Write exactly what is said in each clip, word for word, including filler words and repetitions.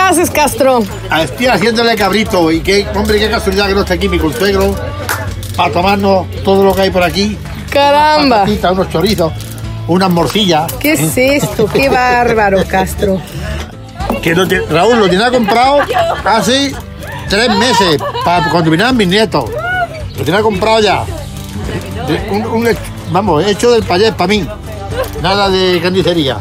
haces, Castro? Estoy haciéndole cabrito y qué, hombre, qué casualidad que no está aquí mi consuegro para tomarnos todo lo que hay por aquí. Caramba. Unas patatitas, unos chorizos, unas morcillas. ¿Qué es esto? Qué bárbaro, Castro. Que lo te- Raúl lo tenía comprado hace tres meses para cuando vinieran mis nietos. Lo tenía comprado ya. Un, un hech- vamos, hecho del payés para mí. Nada de carnicería.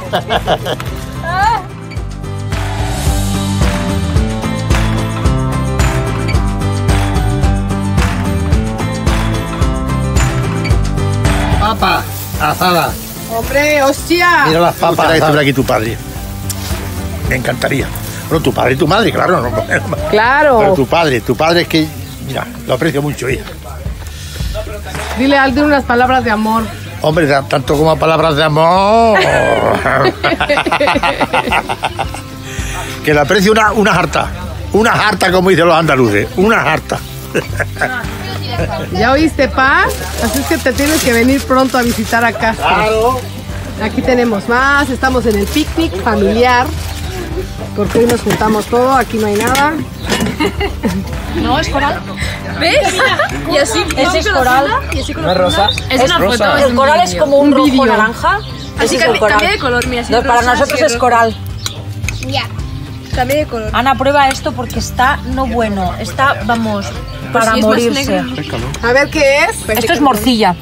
Papas asadas. Hombre, hostia. Mira las papas que estuviera aquí tu padre. Me encantaría. Bueno, tu padre y tu madre, claro. No, Claro. pero tu padre, tu padre es que, mira, lo aprecio mucho, hija. Dile a Aldo unas palabras de amor. Hombre, da- tanto como palabras de amor. Que le aprecio una, una jarta. Una jarta, como dicen los andaluces. Una jarta. ¿Ya oíste, Pa? Así es que te tienes que venir pronto a visitar a Castro. Claro. Aquí tenemos más, estamos en el picnic familiar. Porque hoy nos juntamos todo, aquí no hay nada. No, es coral. ¿Ves? Y así, Ese es coral. ¿No es rosa? Es una foto. El coral es como un, Un rojo vídeo. naranja. Así Ese es el que coral. cambia de color, mira. No, para nosotros es coral. Ya. Cambia de color. Ana, prueba esto porque está no bueno. Está, vamos, para si es más morirse. negro. A ver qué es. Esto es morcilla.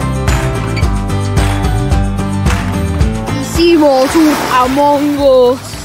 Hicimos un Among Us.